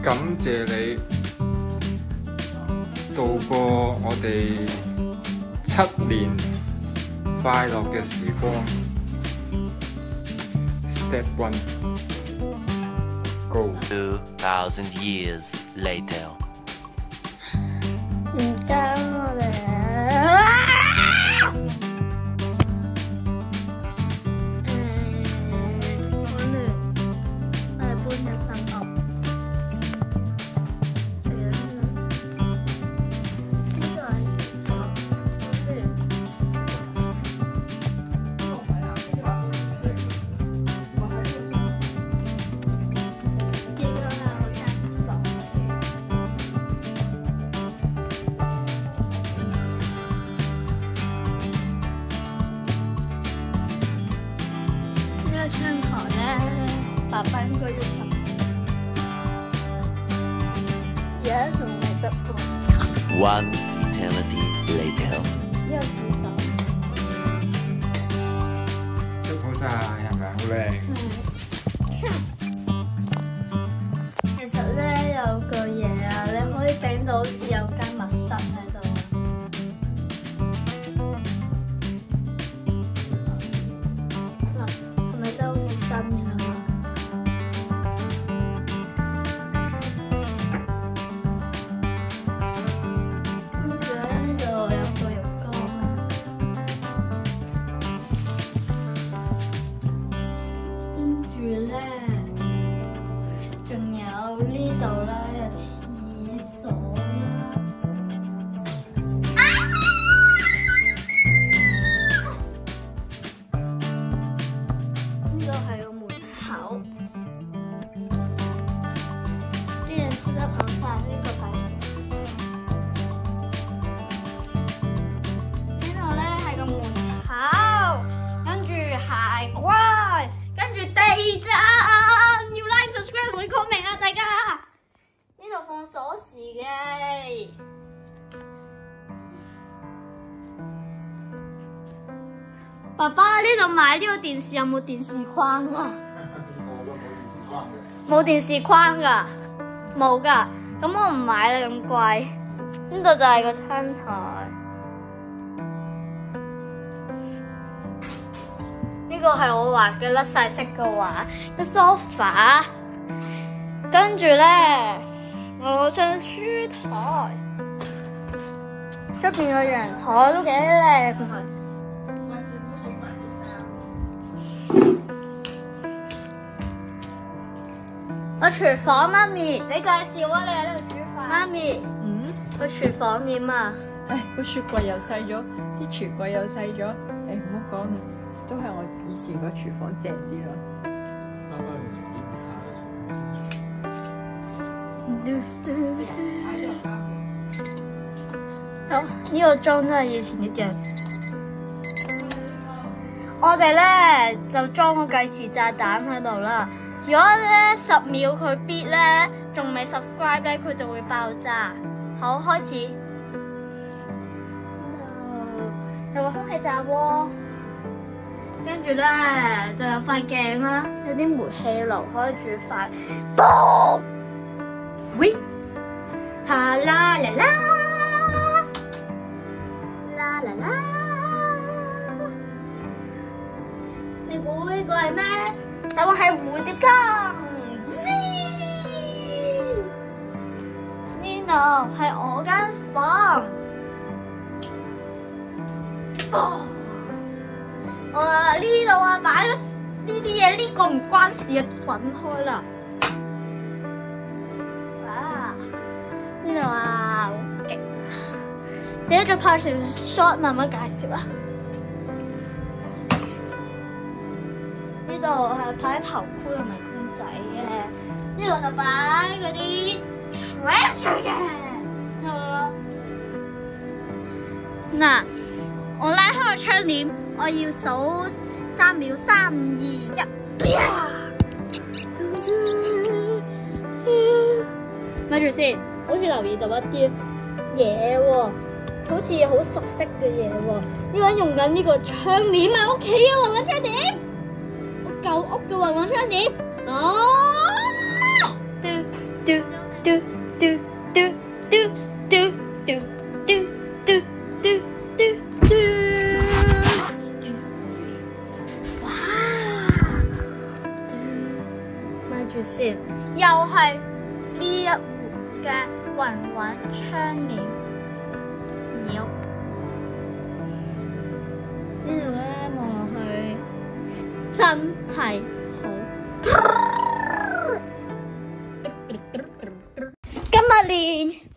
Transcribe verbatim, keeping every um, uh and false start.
感謝你度過我哋七年快樂嘅時光。Step one, go. Two thousand years later. 唔該我哋。窗台咧，爸爸應該要執，而家仲未執過。 One eternity later. 呢個廁所， 執好晒，係咪好靚？ 其實咧有個嘢啊，你可以整到好似有間密室喺度。鎖匙嘅，爸爸呢度買呢個電視有冇電視框啊？冇電視框㗎，冇㗎，咁我唔買啦，咁貴。呢度就係個餐台，呢個係我畫嘅甩晒色嘅畫，個 sofa， 跟住咧。我攞張書台，出邊個陽台都幾靚。我廚房，媽咪，你介紹啊！你喺度煮飯。媽咪， 嗯， 個廚房點啊？ 唉，個雪櫃又細咗，啲櫥櫃又細咗。誒，唔好講啦，都係我以前個廚房正啲啦。 好，呢個裝都係以前一樣。我哋咧就裝個計時炸彈喺度啦。如果咧十秒佢 beat 咧，仲未 subscribe 咧，佢就會爆炸。好，開始。有個空氣炸鍋，跟住咧就有塊鏡啦，有啲煤氣爐可以煮飯。boom！喂，哈啦啦啦，啦啦啦，你估呢個係咩？答案係蝴蝶燈。呢度係我間房。我呢度啊擺咗呢啲嘢，呢個唔關事啊，滾開啦！呢度啊，好勁！你一再拍成 short 慢慢介紹啦。呢度係擺頭箍同埋公仔嘅，呢度就擺嗰啲 treasure 嘅。嗱，我拉開個窗簾，我要數三秒，三二一，咪住先。好似留意到一啲嘢喎，好似好熟悉嘅嘢喎。呢個人用緊呢個窗簾喺屋企嘅雲雲窗簾，我舊屋嘅雲雲窗簾。哦，嘟嘟嘟嘟嘟嘟嘟嘟嘟嘟嘟嘟嘟。哇！咪住先，又係呢一戶嘅雲雲窗簾鳥。呢度咧望落去真係好。今日連